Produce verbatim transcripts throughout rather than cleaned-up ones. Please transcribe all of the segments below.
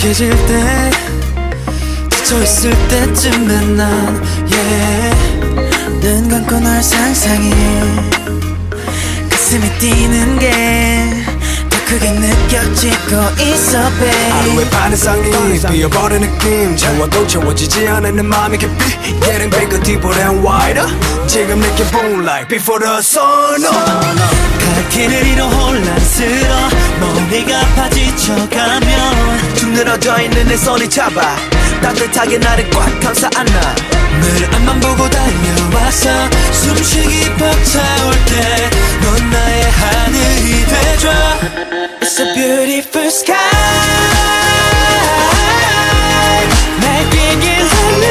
익숙해질 때 지쳐있을 때쯤에 난 yeah. 눈 감고 널 상상해 가슴이 뛰는 게 크게 느껴지고 있어 babe. 하루의 반 이상이 비어버린 느낌 채워도 채워지지 않는 마음이 깊이 Getting bigger, deeper and wider 지금 느껴본 like before the sun 갈 길을 잃어 혼란스러워 머리가 아파 지쳐가면 쭉 늘어져 있는 내 손이 잡아 따뜻하게 나를 꽉 감싸 안아 늘 앞만 보고 달려와서 숨쉬기 벅차올 때 넌 나의 하늘이 돼줘 It's a beautiful sky 날뛰길 하늘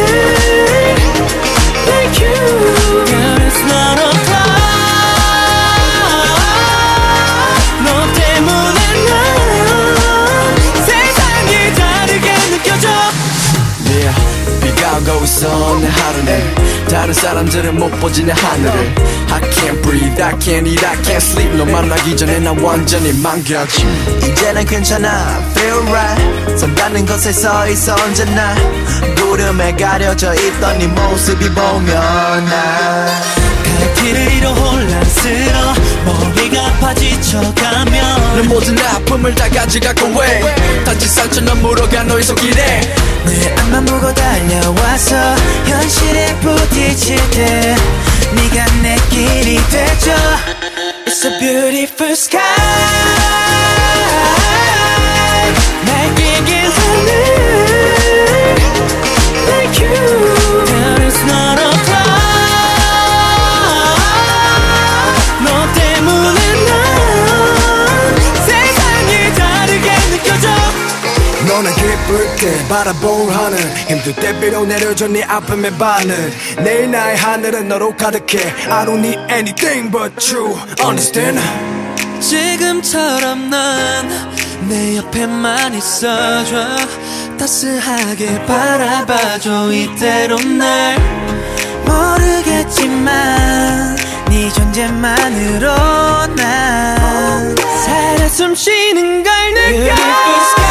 Like you Girl it's not a cloud 너 때문에 난 세상이 다르게 느껴져 Yeah 비가 오고 있어 내 하루는 다른 사람들은 못 보지 내 하늘을 I can't breathe, I can't eat, I can't sleep 너 만나기 전에 난 완전히 망가짐 이제는 괜찮아, feel right 선닿는 곳에 서 있어 언제나 구름에 가려져 있던 네 모습이 보면 나 갈 길을 잃어 혼란스러워 머리가 아파 지쳐가면 내 모든 아픔을 다 가져가고 왜 다친 상처는 물어가 너의 손길에 내 앞만 보고 달려와서 현실에 부딪힐 때 네가 내 길이 되죠 It's a beautiful sky 날뛰길 하늘 Like you There is not a cloud 너 때문에 난 세상이 다르게 느껴져 너는 기쁠 때 바라볼 하늘 힘들 때 비로 내려줘 네 아픔의 바늘 내일 나의 하늘은 너로 가득해 I don't need anything but you Understand? 지금처럼 난 내 옆에만 있어줘 따스하게 바라봐줘 이대로 날 모르겠지만 네 존재만으로 난 살아 숨쉬는 걸 느껴